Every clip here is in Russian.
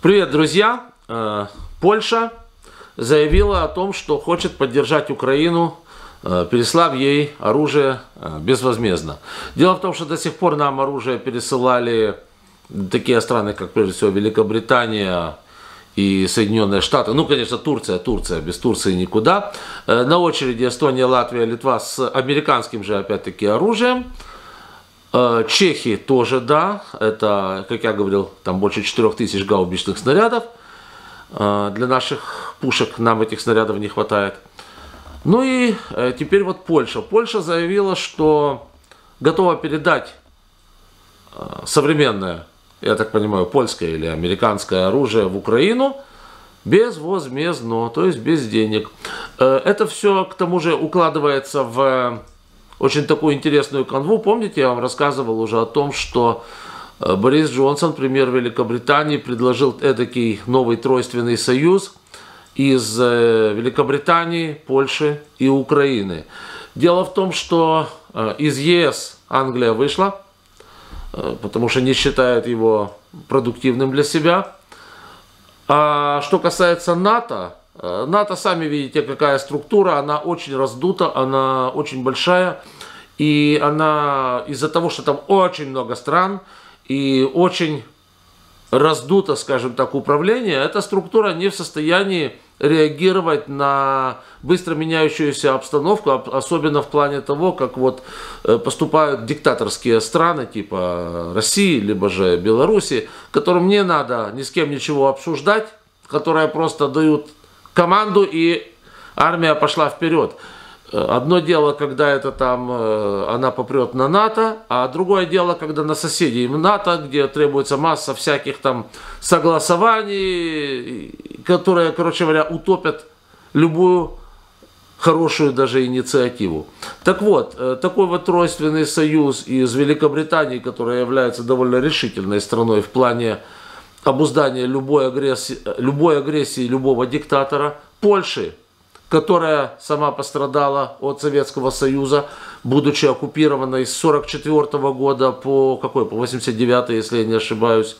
Привет, друзья! Польша заявила о том, что хочет поддержать Украину, переслав ей оружие безвозмездно. Дело в том, что до сих пор нам оружие пересылали такие страны, как прежде всего Великобритания и Соединенные Штаты. Ну, конечно, Турция, без Турции никуда. На очереди Эстония, Латвия, Литва с американским же, опять-таки, оружием. Чехи тоже, да, это, как я говорил, там больше 4000 гаубичных снарядов. Для наших пушек нам этих снарядов не хватает. Ну и теперь вот Польша. Польша заявила, что готова передать современное, я так понимаю, польское или американское оружие в Украину безвозмездно, то есть без денег. Это все, к тому же, укладывается в очень такую интересную канву. Помните, я вам рассказывал уже о том, что Борис Джонсон, премьер Великобритании, предложил эдакий новый тройственный союз из Великобритании, Польши и Украины. Дело в том, что из ЕС Англия вышла, потому что не считает его продуктивным для себя. А что касается НАТО, НАТО, сами видите, какая структура, она очень раздута, она очень большая, и она из-за того, что там очень много стран и очень раздуто, скажем так, управление, эта структура не в состоянии реагировать на быстро меняющуюся обстановку, особенно в плане того, как вот поступают диктаторские страны типа России, либо же Беларуси, которым не надо ни с кем ничего обсуждать, которые просто дают команду, и армия пошла вперед. Одно дело, когда это там она попрет на НАТО, а другое дело, когда на соседей НАТО, где требуется масса всяких там согласований, которые, короче говоря, утопят любую хорошую даже инициативу. Так вот, такой вот тройственный союз из Великобритании, которая является довольно решительной страной в плане обуздания любой агрессии любого диктатора, Польши, которая сама пострадала от Советского Союза, будучи оккупированной с 1944 года по 1989, если я не ошибаюсь.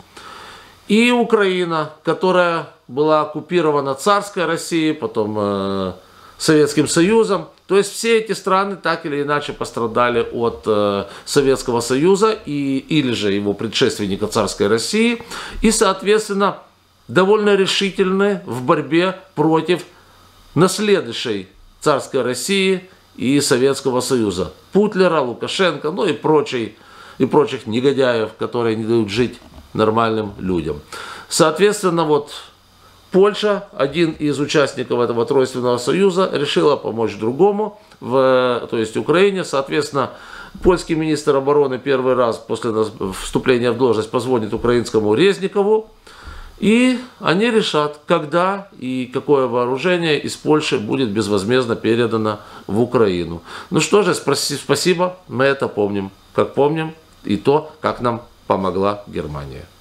И Украина, которая была оккупирована царской Россией, потом Советским Союзом. То есть все эти страны так или иначе пострадали от Советского Союза или же его предшественника царской России. И, соответственно, довольно решительны в борьбе против наследующей царской России и Советского Союза. Путлера, Лукашенко, ну и прочих негодяев, которые не дают жить нормальным людям. Соответственно, вот Польша, один из участников этого тройственного союза, решила помочь другому, то есть Украине. Соответственно, польский министр обороны первый раз после вступления в должность позвонит украинскому Резникову, и они решат, когда и какое вооружение из Польши будет безвозмездно передано в Украину. Ну что же, спасибо, мы это помним. Как помним и то, как нам помогла Германия.